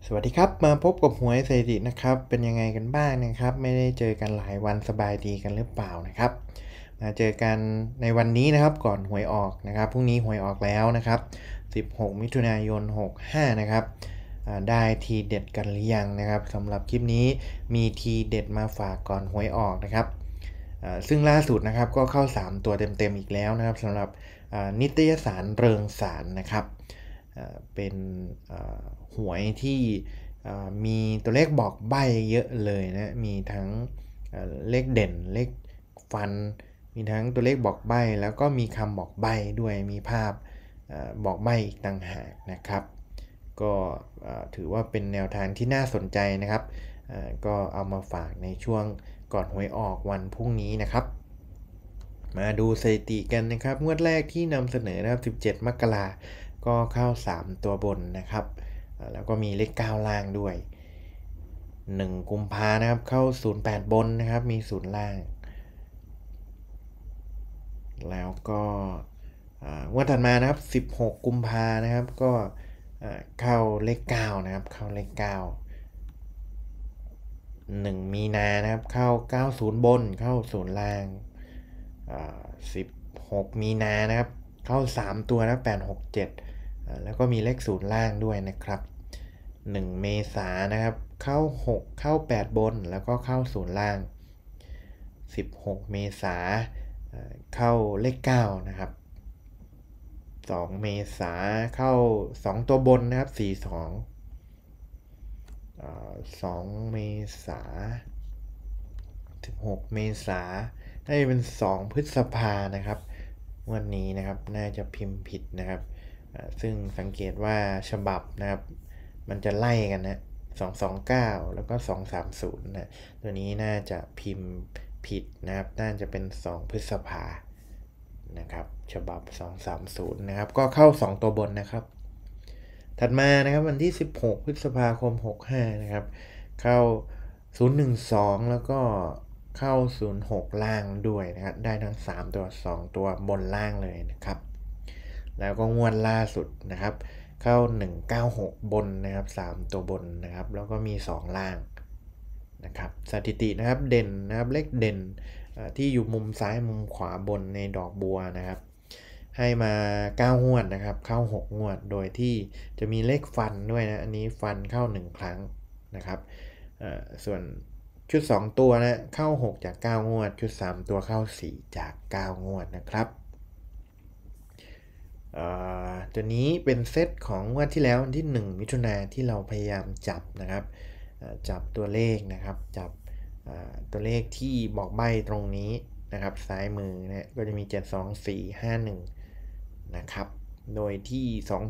สวัสดีครับมาพบกับหวยสถิตินะครับเป็นยังไงกันบ้างนะครับไม่ได้เจอกันหลายวันสบายดีกันหรือเปล่านะครับมาเจอกันในวันนี้นะครับก่อนหวยออกนะครับพรุ่งนี้หวยออกแล้วนะครับ16มิถุนายน65นะครับได้ทีเด็ดกันหรือยังนะครับสำหรับคลิปนี้มีทีเด็ดมาฝากก่อนหวยออกนะครับซึ่งล่าสุดนะครับก็เข้า3ตัวเต็มๆอีกแล้วนะครับสำหรับนิตยสารเริงสารนะครับเป็นหวยที่มีตัวเลขบอกใบ้เยอะเลยนะมีทั้งเลขเด่นเลขฟันมีทั้งตัวเลขบอกใบ้แล้วก็มีคำบอกใบ้ด้วยมีภาพบอกใบ้อีกต่างหากนะครับก็ถือว่าเป็นแนวทางที่น่าสนใจนะครับก็เอามาฝากในช่วงก่อนหวยออกวันพรุ่งนี้นะครับมาดูสถิติกันนะครับงวดแรกที่นำเสนอนะครับ17 มกราก็เข้า3ตัวบนนะครับแล้วก็มีเลข9ล่างด้วย1 กุมภานะครับเข้า08บนนะครับมี0ล่างแล้วก็งวดถัดมานะครับ16 กุมภานะครับก็เข้าเลข9นะครับเข้าเลข9 1 มีนานะครับเข้า90บนเข้า0ล่าง16 มีนานะครับเข้า3ตัวนะ867แล้วก็มีเลข0ล่างด้วยนะครับ1 เมษายนนะครับเข้า6เข้า8บนแล้วก็เข้า0ล่าง16 เมษายนเข้าเลข9นะครับ2 เมษายนเข้า2ตัวบนนะครับ42 2 เมษายน16 เมษายนน่าจะเป็น2 พฤษภานะครับวันนี้นะครับน่าจะพิมพ์ผิดนะครับซึ่งสังเกตว่าฉบับนะครับมันจะไล่กันนะ229แล้วก็230นะตัวนี้น่าจะพิมพ์ผิดนะครับน่าจะเป็น2 พฤษภานะครับฉบับ230นะครับก็เข้า2ตัวบนนะครับถัดมานะครับวันที่16 พฤษภาคม65นะครับเข้า012แล้วก็เข้า06ล่างด้วยนะครับได้ทั้ง3ตัว2ตัวบนล่างเลยนะครับแล้วก็งวดล่าสุดนะครับเข้า196บนนะครับ3ตัวบนนะครับแล้วก็มี2ล่างนะครับสถิตินะครับเด่นนะครับเลขเด่นที่อยู่มุมซ้ายมุมขวาบนในดอกบัวนะครับให้มา9งวดนะครับเข้า6งวดโดยที่จะมีเลขฟันด้วยนะอันนี้ฟันเข้า1ครั้งนะครับส่วนชุด2ตัวนะเข้า6จาก9งวดชุด3ตัวเข้า4จาก9งวดนะครับตัวนี้เป็นเซตของงวดที่แล้ววันที่1 มิถุนายนที่เราพยายามจับนะครับจับตัวเลขนะครับจับตัวเลขที่บอกใบ้ตรงนี้นะครับซ้ายมือนะก็จะมี7 2 4 5 1นะครับโดยที่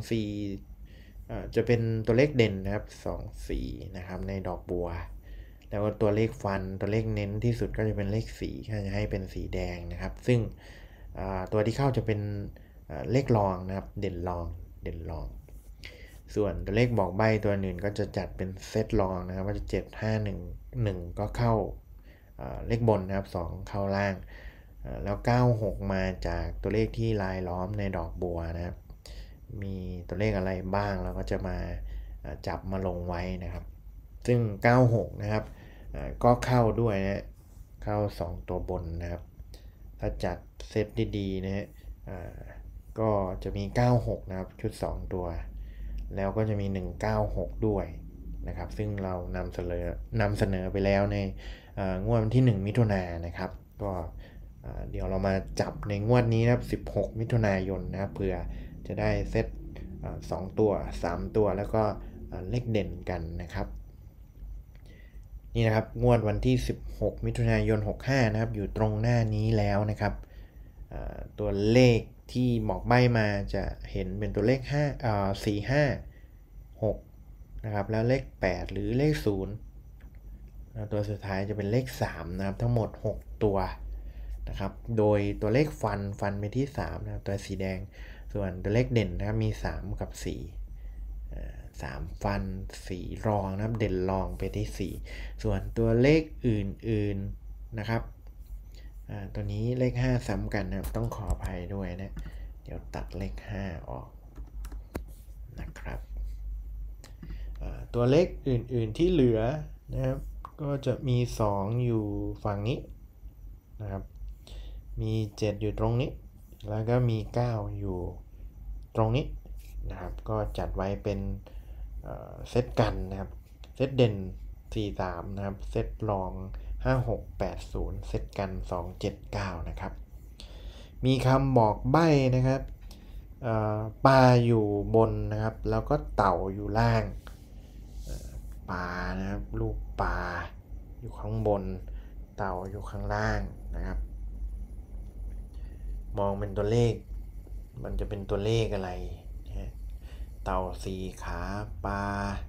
2 4จะเป็นตัวเลขเด่นนะครับ2 4นะครับในดอกบัวแล้วก็ตัวเลขฟันตัวเลขเน้นที่สุดก็จะเป็นเลข4ก็จะให้เป็นสีแดงนะครับซึ่งตัวที่เข้าจะเป็นเลขรองนะครับเด่นรองส่วนตัวเลขบอกใบ้ตัวอื่นก็จะจัดเป็นเซตรองนะครับว่าจะ7 5 1 1ก็เข้าเลขบนนะครับ2เข้าล่างแล้ว96มาจากตัวเลขที่ลายล้อมในดอกบัวนะครับมีตัวเลขอะไรบ้างเราก็จะมาจับมาลงไว้นะครับซึ่ง96นะครับก็เข้าด้วยนะเข้า2ตัวบนนะครับถ้าจัดเซตดีๆนะฮะก็จะมี96นะครับชุด2ตัวแล้วก็จะมี196ด้วยนะครับซึ่งเรานำเสนอไปแล้วในงวดวันที่1 มิถุนายนนะครับก็เดี๋ยวเรามาจับในงวดนี้นะครับ16 มิถุนายนนะครับเผื่อจะได้เซต2ตัว3ตัวแล้วก็เลขเด่นกันนะครับนี่นะครับงวดวันที่16 มิถุนายน65นะครับอยู่ตรงหน้านี้แล้วนะครับตัวเลขที่บอกใบ้มาจะเห็นเป็นตัวเลข4 5 6นะครับแล้วเลข8หรือเลข0ตัวสุดท้ายจะเป็นเลข3นะครับทั้งหมด6ตัวนะครับโดยตัวเลขฟันไปที่3นะครับตัวสีแดงส่วนตัวเลขเด่นนะครับมี3กับ4 3ฟัน4รองนะครับเด่นรองไปที่4ส่วนตัวเลขอื่นๆนะครับตัวนี้เลข5ซ้ำกันนะครับต้องขออภัยด้วยนะเดี๋ยวตัดเลข5ออกนะครับตัวเลขอื่นๆที่เหลือนะครับก็จะมี2อยู่ฝั่งนี้นะครับมี7อยู่ตรงนี้แล้วก็มี9อยู่ตรงนี้นะครับก็จัดไว้เป็นเซตกันนะครับเซตเด่น43นะครับเซตรอง5680เซตกัน279นะครับมีคำบอกใบ้นะครับปลาอยู่บนนะครับแล้วก็เต่าอยู่ล่างปลานะครับลูกปลาอยู่ข้างบนเต่าอยู่ข้างล่างนะครับมองเป็นตัวเลขมันจะเป็นตัวเลขอะไรนะเต่า4ขาปลา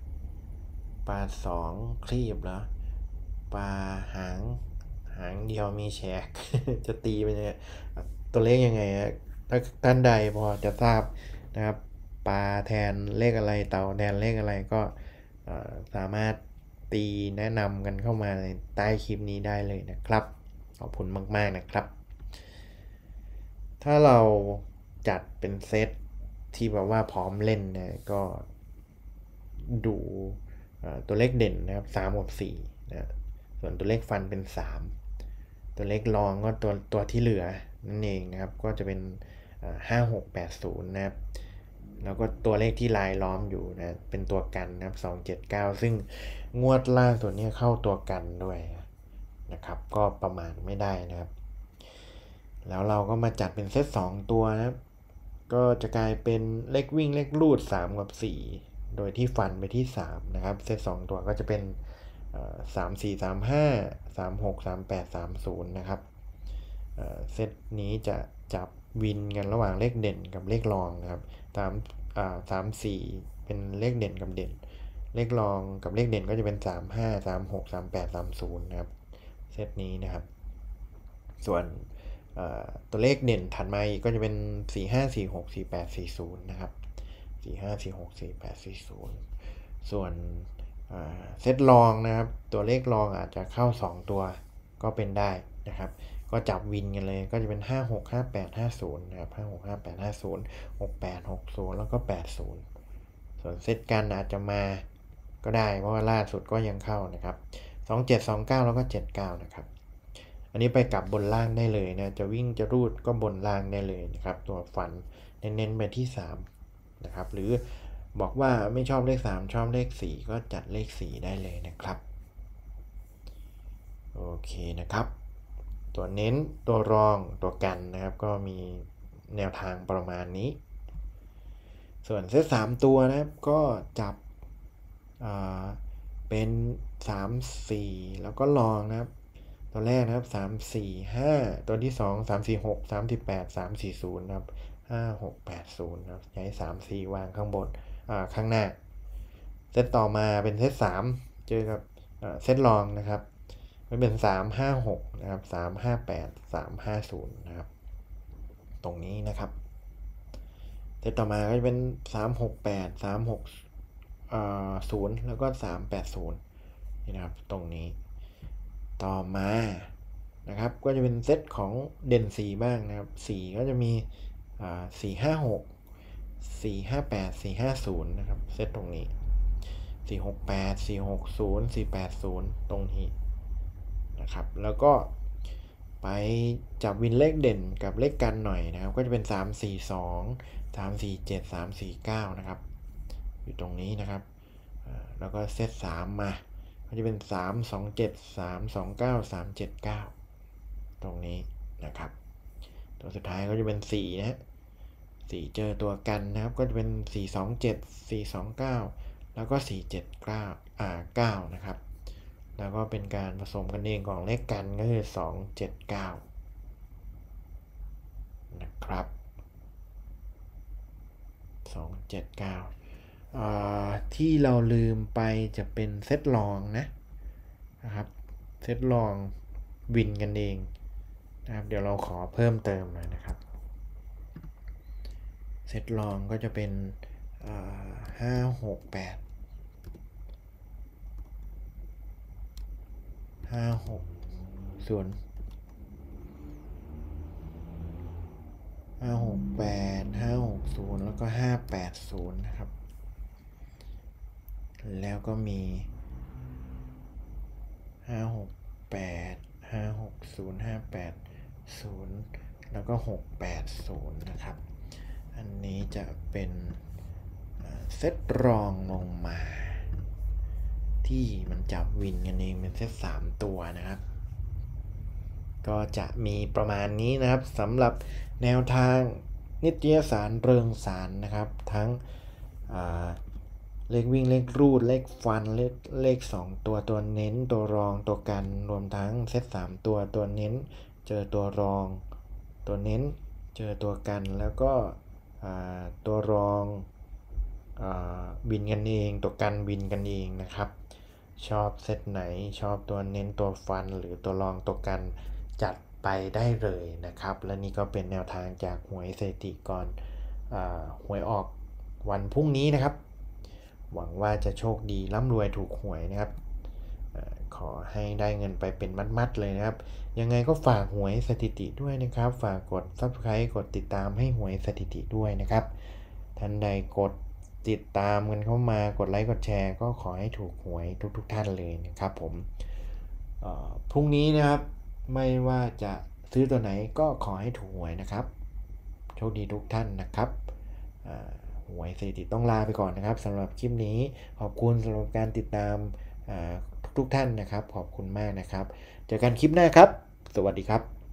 2ครีบแล้วปลาหางเดียวมีแฉก จะตีเป็นยังไงตัวเลขยังไงถ้าท่านใดพอจะทราบนะครับปลาแทนเลขอะไรเต่าแทนเลขอะไรก็สามารถตีแนะนำกันเข้ามาในใต้คลิปนี้ได้เลยนะครับขอบคุณมากๆนะครับถ้าเราจัดเป็นเซตที่แบบว่าพร้อมเล่นนะก็ดูตัวเลขเด่นนะครับ3กับ4นะส่วนตัวเลขฟันเป็น3ตัวเลขรองก็ตัวที่เหลือนั่นเองนะครับก็จะเป็น5680นะครับแล้วก็ตัวเลขที่ลายล้อมอยู่นะเป็นตัวกันนะครับ279ซึ่งงวดล่าสุดนี้เข้าตัวกันด้วยนะครับก็ประมาณไม่ได้นะครับแล้วเราก็มาจัดเป็นเซต2ตัวนะครับก็จะกลายเป็นเลขวิ่งเลขรูด3กับ4โดยที่ฟันไปที่3นะครับเซต2ตัวก็จะเป็น3435 36 38 30นะครับเซตนี้จะจับวินกันระหว่างเลขเด่นกับเลขรองนะครับ34เป็นเลขเด่นกับเด่นเลขรองกับเลขเด่นก็จะเป็น35 36 38 30นะครับเซตนี้นะครับส่วนตัวเลขเด่นถัดมาอีกก็จะเป็น45 46 48 40นะครับ45 46 48 40ส่วนเซตรองนะครับตัวเลขรองอาจจะเข้า2ตัวก็เป็นได้นะครับก็จับวินกันเลยก็จะเป็น56 58 50นะครับ56 58 50 68 60แล้วก็80ส่วนเซตกันอาจจะมาก็ได้เพราะว่าล่าสุดก็ยังเข้านะครับ27 29แล้วก็79นะครับอันนี้ไปกลับบนล่างได้เลยนะจะวิ่งจะรูดก็บนล่างได้เลยนะครับตัวฟันเน้นไปที่3นะครับหรือบอกว่าไม่ชอบเลข3ชอบเลข4ก็จัดเลข4ได้เลยนะครับโอเคนะครับตัวเน้นตัวรองตัวกันนะครับก็มีแนวทางประมาณนี้ส่วนเซต3ตัวนะครับก็จับเป็น3 4แล้วก็รองนะครับตัวแรกนะครับ3 4 5ตัวที่2 3 4 6 38 3 4 0นะครับ5 6 8 0นะครับใช้3 4วางข้างบนข้างหน้าเซตต่อมาเป็นเซต3เจอกับเซตรองนะครับมันเป็น3 5 6นะครับ3 5 8 3 5 0นะครับตรงนี้นะครับเซตต่อมาก็จะเป็น3 6 8 3 6 0แล้วก็3 8 0นี่นะครับตรงนี้ต่อมานะครับก็จะเป็นเซตของเด่น4บ้างนะครับ4ก็จะมี4 5 6 4 5 8 4 5 0นะครับเซตตรงนี้4 6 8 4 6 0 4 8 0ตรงนี้นะครับแล้วก็ไปจับวินเลขเด่นกับเลขกันหน่อยนะครับก็จะเป็น3 4 2 3 4 7 3 4 9นะครับอยู่ตรงนี้นะครับแล้วก็เซต3มาก็จะเป็น3 2 7 3 2 9 3 7 9ตรงนี้นะครับตัวสุดท้ายก็จะเป็น4นะฮะ4เจอตัวกันนะครับก็จะเป็น4 2 7 4 2 9แล้วก็4 7 9นะครับแล้วก็เป็นการผสมกันเองของเลขกันก็คือ2 7 9นะครับ2 7 9ที่เราลืมไปจะเป็นเซตรองนะครับเซตรองวินกันเองนะครับเดี๋ยวเราขอเพิ่มเติมหน่อยนะครับเซตรองก็จะเป็น5 6 8 5 6ส่วน5 6 8 5 6 0แล้วก็5 8 0นะครับแล้วก็มี568 560 580แล้วก็680นะครับอันนี้จะเป็นเซตรองลงมาที่มันจับวินกันเองเป็นเซต3ตัวนะครับก็จะมีประมาณนี้นะครับสำหรับแนวทางนิตยสารเริงสารนะครับทั้งเลขวิ่งเลขรูดเลขฟันเลข2ตัวตัวเน้นตัวรองตัวกันรวมทั้งเซต3ตัวตัวเน้นเจอตัวรองตัวเน้นเจอตัวกันแล้วก็ตัวรองบินกันเองตัวกันบินกันเองนะครับชอบเซตไหนชอบตัวเน้นตัวฟันหรือตัวรองตัวกันจัดไปได้เลยนะครับและนี่ก็เป็นแนวทางจากหวยสถิติก่อนหวยออกวันพรุ่งนี้นะครับหวังว่าจะโชคดีร่ำรวยถูกหวยนะครับขอให้ได้เงินไปเป็นมัดๆเลยนะครับยังไงก็ฝากหวยสถิติด้วยนะครับฝากกด Subscribe กดติดตามให้หวยสถิติด้วยนะครับท่านใดกดติดตามกันเข้ามากดไลค์กดแชร์ก็ขอให้ถูกหวยทุกท่านเลยนะครับผมพรุ่งนี้นะครับไม่ว่าจะซื้อตัวไหนก็ขอให้ถูกหวยนะครับโชคดีทุกท่านนะครับหวยสถิติต้องลาไปก่อนนะครับสำหรับคลิปนี้ขอบคุณสำหรับการติดตามทุกท่านนะครับขอบคุณมากนะครับเจอกันคลิปหน้าครับสวัสดีครับ